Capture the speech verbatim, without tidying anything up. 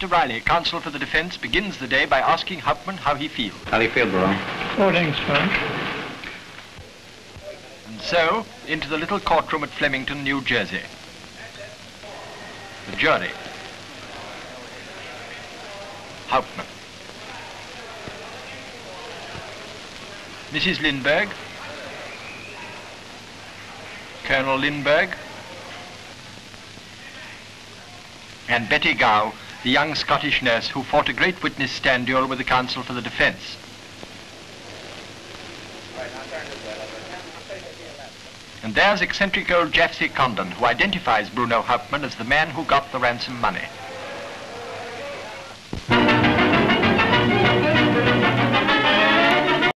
Mister Riley, counsel for the defense, begins the day by asking Hauptmann how he feels. How do you feel, bro? Oh, thanks, Frank. And so, into the little courtroom at Flemington, New Jersey. The jury. Hauptmann. Missus Lindbergh. Colonel Lindbergh. And Betty Gow, the young Scottish nurse who fought a great witness stand duel with the counsel for the defense. And there's eccentric old Jeffsy Condon, who identifies Bruno Hauptmann as the man who got the ransom money.